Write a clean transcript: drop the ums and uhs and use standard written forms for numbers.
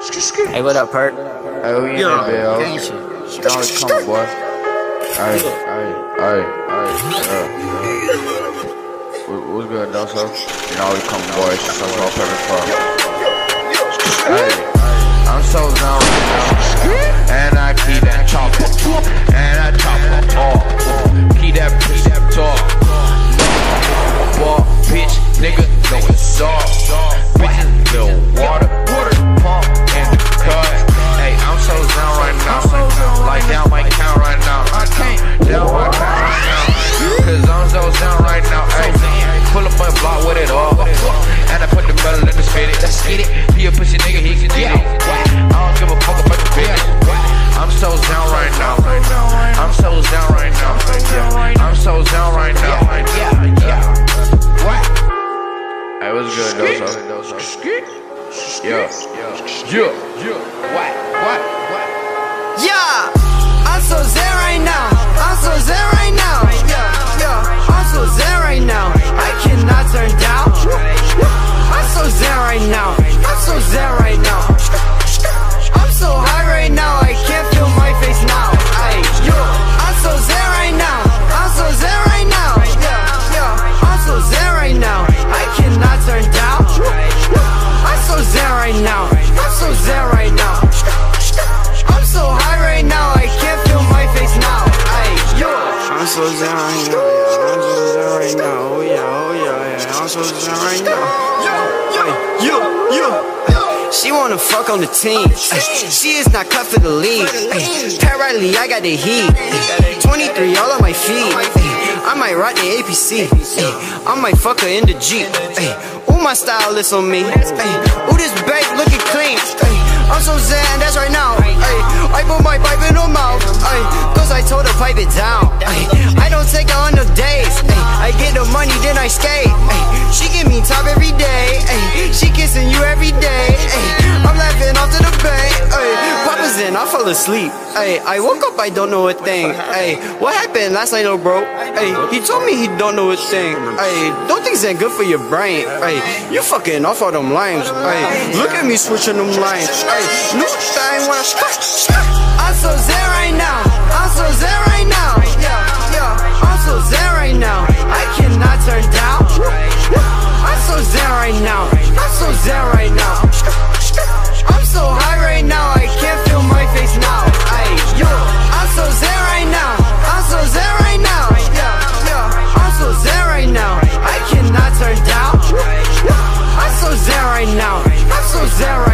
Hey, what up, Perk? Hey, who you in there, Gang shit. You know it's coming, boy. Alright. What's good, though, so? You know it's coming, boy. It's so perfect for. Hey, I'm so down right now. And I keep that chopper. And I chop up all. Keep that talk. Ball, bitch, nigga, know it's all. Bitches, little water, pump in the cut. Hey, I'm so down right now. Like down my count right now. I can't down my count right now. Cause I'm so down right now. Hey, pull up my block with it all. And I put the metal in the spit it. Let's get it. He a pussy nigga, he can get it. I don't give a fuck about the bitch. I'm so down right now. I'm so down right now. I'm so down right now. What? Hey, what's good, though, so? Yeah. What? Yeah, I'm so zen right now. I'm so zen right now. Yeah, I'm so zen right now. I cannot turn down. I'm so zen right now. I'm so zen right now. I'm so high right now. I can't feel my face now. I'm so zen right now. I'm so zen right now. Yeah, I'm so zen right now. I cannot turn down. I'm so zen right now. I'm so zen right now. I'm so high right now, I can't feel my face now. I'm so zen right now, I'm so zen right now. Oh yeah, I'm so zen right now. She wanna fuck on the team. She is not cut for the league. Pat Riley, I got the heat. 23 all on my feet. I might rock the APC. I might fuck her in the Jeep. Ooh, my stylist on me. Ooh, this babe looking clean. I'm so zen, that's right now. I put my pipe in her mouth. Cause I told her pipe it down. I don't take her on no days. I get the money, then I skate. She give me top every day. She kissing you every day. I'm laughing off to the bank. Papa's in, I fall asleep. I woke up, I don't know a thing. What happened last night, little bro? He told me he don't know a thing. Don't think Zen good for your brain. You fucking off all them lines. Look at me switching them lines. New thing when I'm so zen right now. I'm so zen right now. Yeah, I'm so zen right now. I cannot turn down. I'm so zen right now. I'm so zen right now. I'm so high right now. I can't feel my face now. I'm so zen right now. I'm so zen right now. Yeah, I'm so zen right now. I cannot turn down. I'm so zen right now. I'm so zen right now.